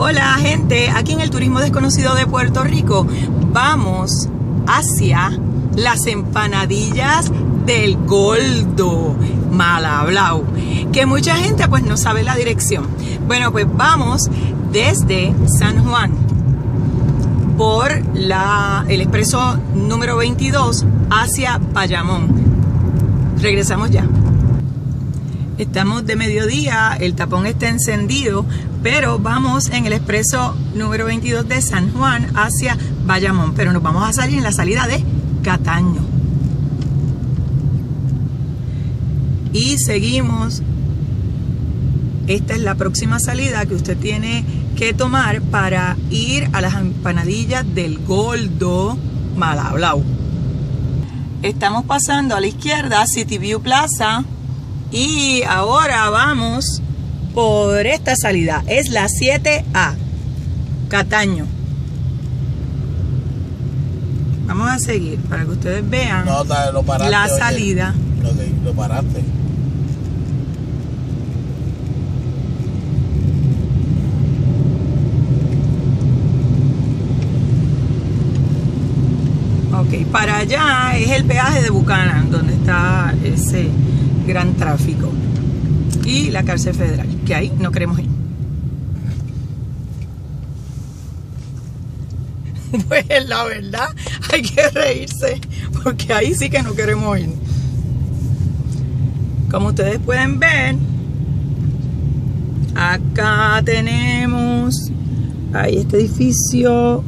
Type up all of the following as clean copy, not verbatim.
Hola gente, aquí en el Turismo Desconocido de Puerto Rico vamos hacia las empanadillas del Goldo, mal hablado, que mucha gente pues no sabe la dirección. Bueno, pues vamos desde San Juan por el expreso número 22 hacia Bayamón. Regresamos ya. Estamos de mediodía, el tapón está encendido, pero vamos en el expreso número 22 de San Juan hacia Bayamón, pero nos vamos a salir en la salida de Cataño. Y seguimos. Esta es la próxima salida que usted tiene que tomar para ir a las empanadillas del Goldo, mal hablado. Estamos pasando a la izquierda, City View Plaza. Y ahora vamos por esta salida. Es la 7A, Cataño. Vamos a seguir para que ustedes vean la salida. Oye, lo paraste. Ok, para allá es el peaje de Buchanan, donde está ese gran tráfico, y la cárcel federal, que ahí no queremos ir. Pues la verdad hay que reírse, porque ahí sí que no queremos ir. Como ustedes pueden ver, acá tenemos ahí este edificio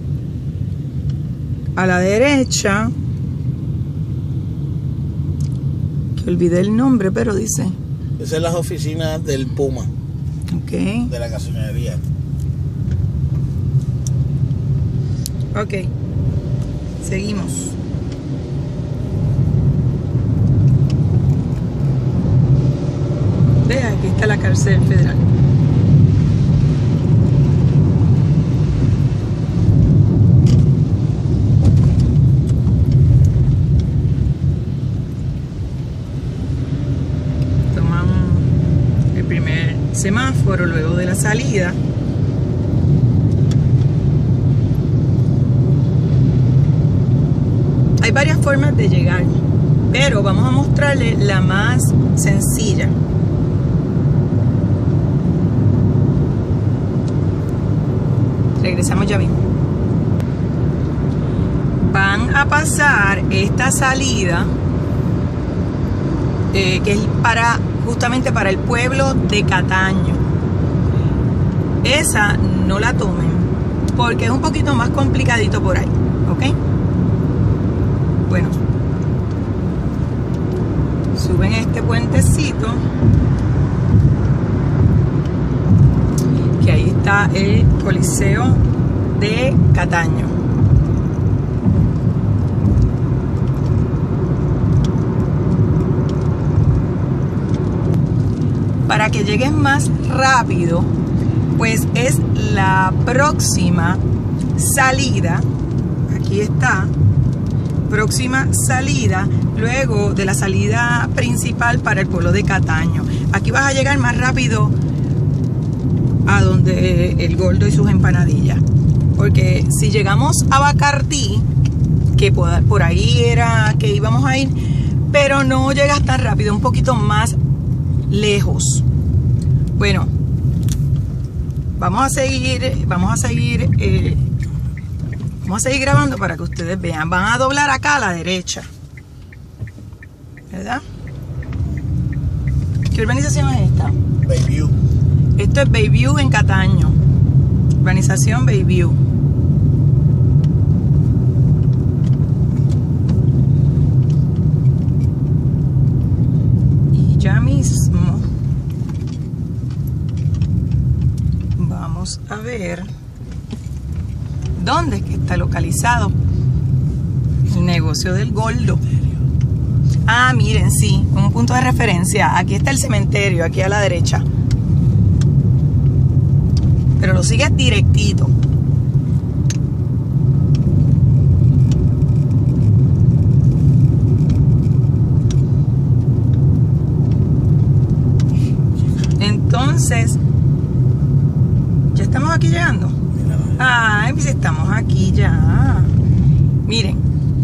a la derecha, que olvidé el nombre, pero dice. Esas son las oficinas del Puma. Ok. De la gasolinería. Ok. Seguimos. Ve, aquí está la cárcel federal. Semáforo luego de la salida. Hay varias formas de llegar, pero vamos a mostrarles la más sencilla. Regresamos ya mismo. Van a pasar esta salida que es justamente para el pueblo de Cataño. Esa no la tomen porque es un poquito más complicadito por ahí, ¿ok? Bueno, suben este puentecito, que ahí está el Coliseo de Cataño. Para que lleguen más rápido, pues es la próxima salida. Aquí está, próxima salida, luego de la salida principal para el pueblo de Cataño. Aquí vas a llegar más rápido a donde el Goldo y sus empanadillas. Porque si llegamos a Bacardí, que por ahí era que íbamos a ir, pero no llegas tan rápido, un poquito más lejos. Bueno, vamos a seguir grabando para que ustedes vean. Van a doblar acá a la derecha, ¿verdad? ¿Qué urbanización es esta? Bayview. Esto es Bayview en Cataño. Urbanización Bayview. Ya mismo vamos a ver dónde es que está localizado el negocio del Goldo. Ah, miren, sí, un punto de referencia. Aquí está el cementerio, aquí a la derecha, pero lo sigues directito. Entonces, ya estamos estamos aquí llegando. Ay, pues estamos aquí ya. Miren.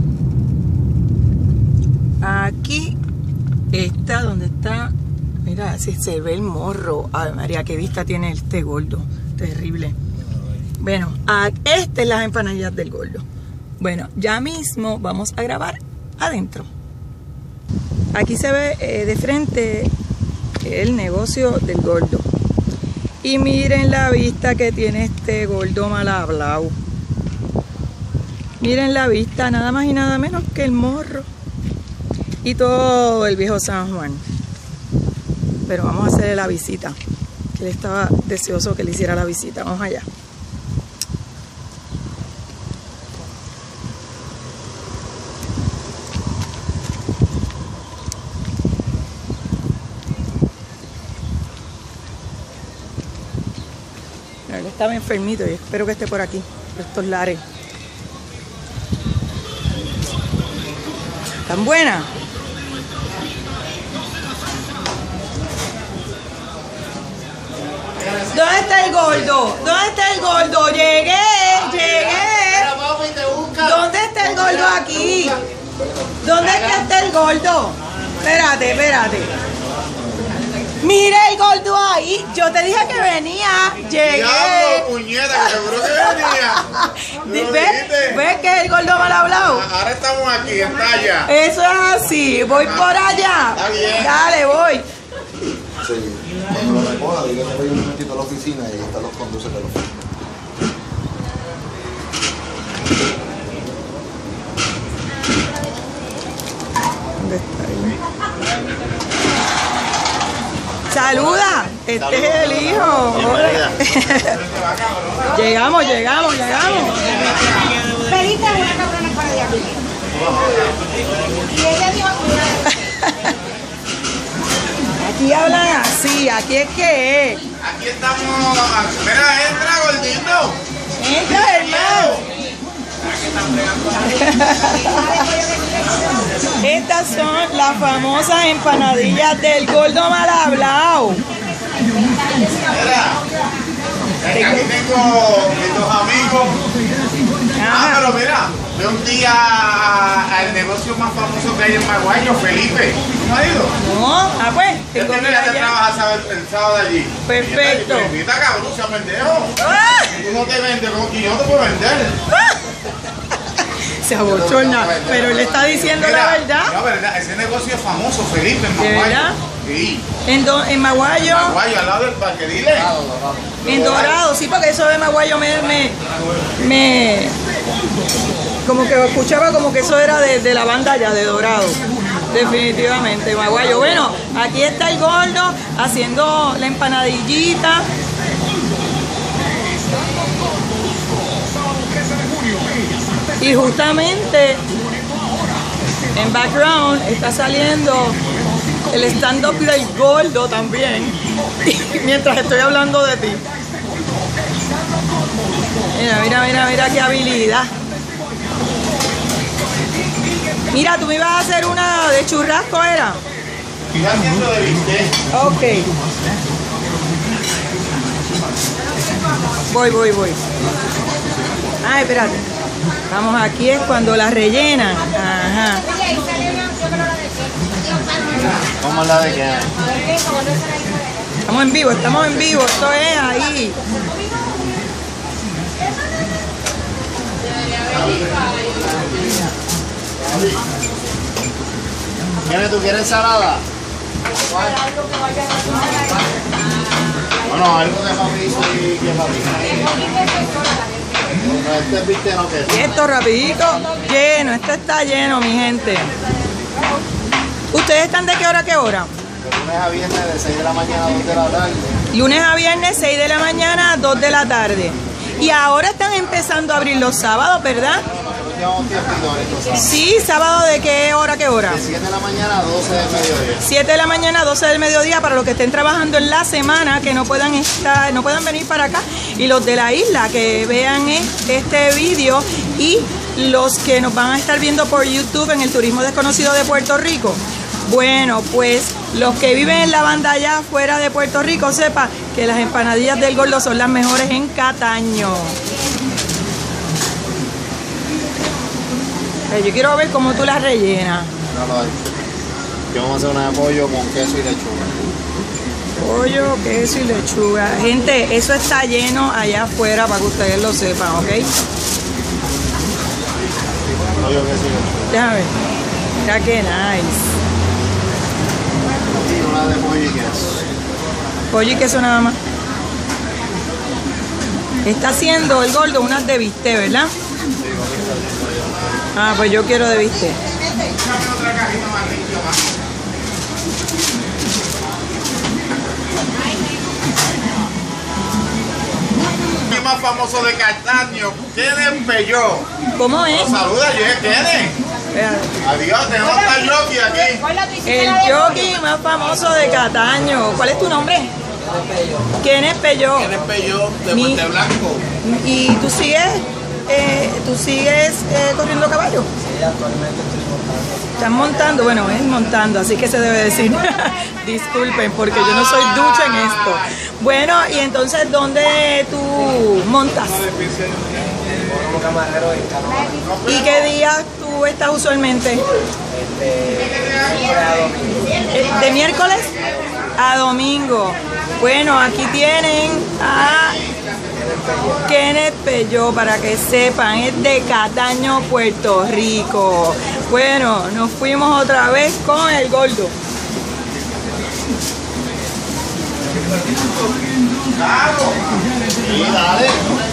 Aquí está donde está. Mira, si se ve el morro. Ay, María, qué vista tiene este gordo. Terrible. Bueno, esta es las empanadillas del gordo. Bueno, ya mismo vamos a grabar adentro. Aquí se ve de frente el negocio del gordo. Y miren la vista que tiene este gordo mal hablado. Miren la vista, nada más y nada menos que el morro. Y todo el viejo San Juan. Pero vamos a hacerle la visita. Que él estaba deseoso que le hiciera la visita. Vamos allá. Él estaba enfermito y espero que esté por aquí, por estos lares. ¿Tan buena? ¿Dónde está el gordo? ¿Dónde está el gordo? Llegué. ¿Dónde está el gordo aquí? ¿Dónde es que está el gordo? Espérate. Mira el gordo ahí. Yo te dije que venía. Llegué. Diablo, puñeta, que seguro que venía. ¿Ves que el gordo mal hablado? Ahora estamos aquí, está allá. Eso es así. Voy por allá. Está bien. Dale, voy. Sí. Cuando lo recoja, diga que voy un momentito a la oficina y ahí están los conduces de la oficina. ¿Dónde está él? ¡Saluda! Este es el hijo. Bienvenida. Llegamos. Pediste una cabrona para allá. Y ella dijo, Aquí hablan así, aquí es que es. Aquí estamos. Mira, entra, gordito. Entra, hermano. Estas son las famosas empanadillas del gordo mal hablado. Mira. Aquí tengo mis dos amigos. Ajá. Pero mira, de un día al negocio más famoso que hay en Maguayo, Felipe. ¿No has ido? No, pues, tengo Este que ir día te allá. trabajas el sábado allí. Perfecto. Y invita, cabrón, sea pendejo. ¡Ah! Tú no te vendes como que yo no te puedo vender. Se abochorna, pero él está diciendo la verdad. La verdad, ese negocio es famoso, Felipe, en ¿De Maguayo. verdad? Sí. En Maguayo, Maguayo, al lado del parque, dile. en Dorado, sí, porque eso de Maguayo me como que escuchaba como que eso era de la banda allá, de Dorado. Definitivamente, Maguayo. Bueno, aquí está el gordo haciendo la empanadillita. Y justamente en background está saliendo el stand-up del gordo también. Mientras estoy hablando de ti. Mira qué habilidad. Mira, tú me ibas a hacer una de churrasco, ¿era? Estoy haciendo de bistec. Ok. Voy. Ay, espérate. Vamos, aquí es cuando la rellenan. Ajá. oye, ahí sale una, yo creo la de qué. ¿Cómo la de qué? Estamos en vivo. Esto es ahí. ¿Tú quieres ensalada? Bueno, algo de mapizo y que este es bistec, ¿no? Y esto rapidito, lleno. Esto está lleno, mi gente. ¿Ustedes están de qué hora a qué hora? De lunes a viernes de 6 de la mañana a 2 de la tarde. Lunes a viernes, 6 de la mañana, 2 de la tarde. Y ahora están empezando a abrir los sábados, ¿verdad? Nosotros llevamos tiempito en esto, ¿sabes? Sí, sábado de qué hora a qué hora. De 7 de la mañana a 12 del mediodía. 7 de la mañana, 12 del mediodía, para los que estén trabajando en la semana, que no puedan venir para acá, y los de la isla que vean este vídeo, y los que nos van a estar viendo por YouTube en el Turismo Desconocido de Puerto Rico. Bueno, pues los que viven en la banda allá fuera de Puerto Rico, sepan que las empanadillas del Gordo son las mejores en Cataño. Yo quiero ver cómo tú las rellenas. Yo vamos a hacer una de pollo con queso y lechuga. Pollo, queso y lechuga. Gente, eso está lleno allá afuera para que ustedes lo sepan, ¿ok? Pollo, queso y lechuga. Déjame ver. Mira qué nice. Y una de pollo y queso. Pollo y queso nada más. Está haciendo el Gordo unas de bistec, ¿verdad? Ah, pues yo quiero de bistec. El más famoso de Cataño, Kenneth Pelló. ¿Cómo es? Nos saluda, yo es Kenneth. Adiós, tenemos al jockey aquí. El jockey más famoso de Cataño. ¿Cuál es tu nombre? Kenneth Pelló. Kenneth Pelló de Mi- Monte Blanco. ¿Y tú sigues corriendo caballo? Sí, actualmente estoy montando. ¿Estás montando? Bueno, es montando, así que se debe decir. Disculpen, porque yo no soy ducha en esto. Bueno, y entonces, ¿dónde tú montas? Como camarero en Canadá. ¿Y qué días tú estás usualmente? ¿De miércoles a domingo? Bueno, aquí tienen a Kenneth Pelló, para que sepan, es de Cataño, Puerto Rico. Bueno, nos fuimos otra vez con el Gordo. Sí, dale.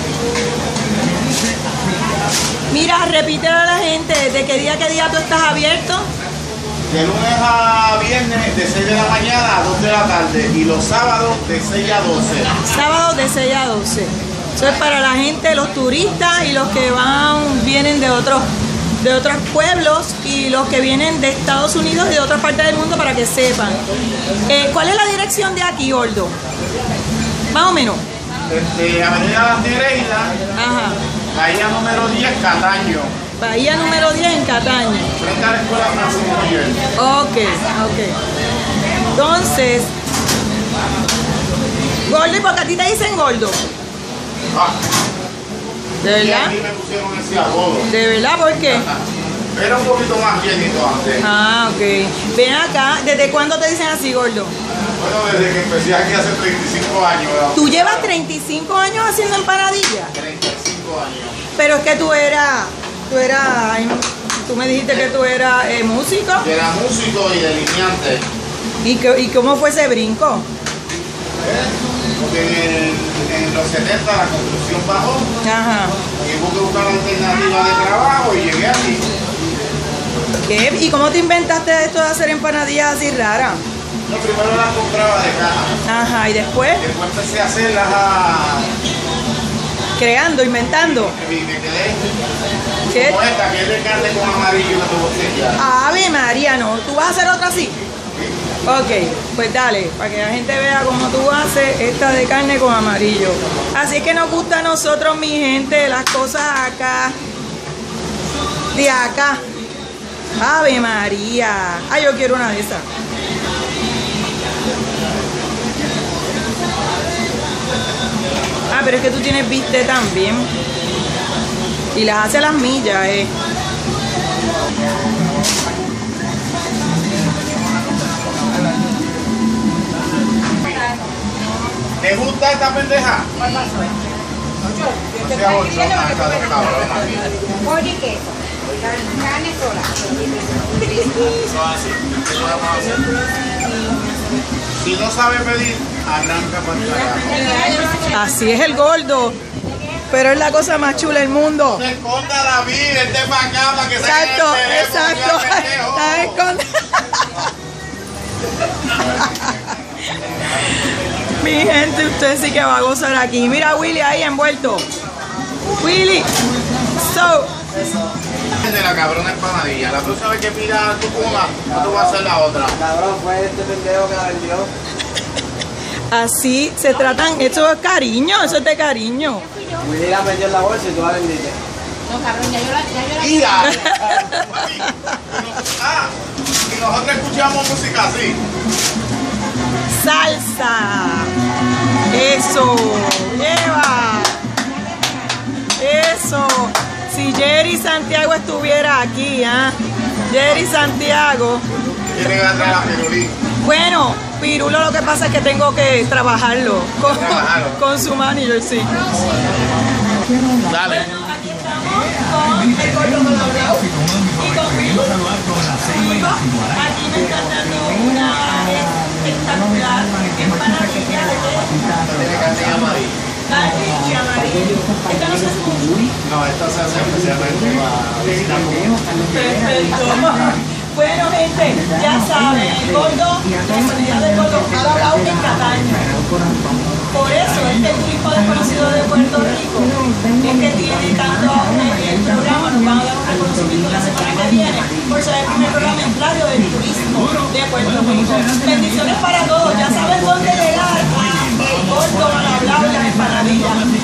Mira, repítele a la gente, ¿de qué día tú estás abierto? De lunes a viernes de 6 de la mañana a 2 de la tarde y los sábados de 6 a 12. Sábado de 6 a 12. Eso es para la gente, los turistas y los que vienen de otros pueblos y los que vienen de Estados Unidos y de otras partes del mundo, para que sepan. ¿Cuál es la dirección de aquí, Gordo? Más o menos. Avenida Las Nereidas, Ajá. Bahía número 10, Cataño. Bahía número 10 en Cataño. Frente a la Escuela Francisco Miguel. Ok. Entonces, Gordo, ¿y por qué a ti te dicen Gordo? Ah, ¿De y verdad? aquí me pusieron ese apodo. ¿De verdad? ¿Por qué? Era un poquito más llenito antes. Ah, ok. Ven acá, ¿desde cuándo te dicen así, Gordo? Bueno, desde que empecé aquí hace 35 años. ¿verdad? ¿Tú llevas 35 años haciendo empanadillas? 35 años. Pero es que tú me dijiste que tú eras músico. Era músico y delineante. ¿Y cómo fue ese brinco? Porque en los 70 la construcción bajó Ajá. y hubo que buscar alternativas de trabajo y llegué aquí. ¿Qué? ¿Y cómo te inventaste esto de hacer empanadillas así raras? Yo primero las compraba de caja. Ajá, y después Después empecé a hacerlas creando, inventando. y me quedé ¿Qué? como esta, que es de carne con amarillo y una botella. Ave María, no. ¿Tú vas a hacer otra así? Ok, pues dale, para que la gente vea cómo tú haces esta de carne con amarillo. Así que nos gusta a nosotros, mi gente, las cosas acá, de acá. Ave María. Ah, yo quiero una de esas. Ah, pero es que tú tienes bistec también. Y las hace a las millas, ¿Te gusta esta pendeja? ¿Cuál pasó? No sea bolsona, esta de cabrón. Pollo y queso. Carne sola. Si no sabe pedir, arranca para el carajo. Así es el Gordo. Pero es la cosa más chula del mundo. Se esconda la vida, este para acá para que se Exacto, exacto. Está escondido. Mi gente, usted sí que va a gozar aquí. Mira a Willy ahí envuelto. Willy. So. De la cabrona empanadilla. La próxima vez que pida tu coma, no te voy a hacer la otra. Cabrón, fue este pendejo que la vendió. Así se tratan. Eso es cariño, eso es de cariño. Willy la metió en la bolsa y tú la vendiste. No, cabrón, ya yo la ¡Mira! Ah, Y nosotros escuchamos música así. Salsa. Eso. Lleva. Eso. Si Jerry Santiago estuviera aquí, ¿ah? Jerry Santiago. Tiene que atrás la pirulí. Bueno, Pirulo, lo que pasa es que tengo que trabajarlo con su manager, sí. Dale. Bueno, aquí estamos con el gordo Malabrao y con Pirulo. Aquí me están dando una espectacular empanadilla de Carne y amarillo. carne y amarillo. Esta no se hace mucho. No, esta se hace especialmente para visitar. Perfecto. Bueno, gente, ya saben, el gordo, la comunidad del gordo Malabrao en Cataño. Por eso es que el turismo desconocido de Puerto Rico es que tiene tanto auge en el programa. Nos van a dar un reconocimiento la semana que viene por ser el primer programa en radio del turismo de Puerto Rico. Bendiciones para todos. Ya saben dónde llegar a el gordo Malabrao y las empanadillas.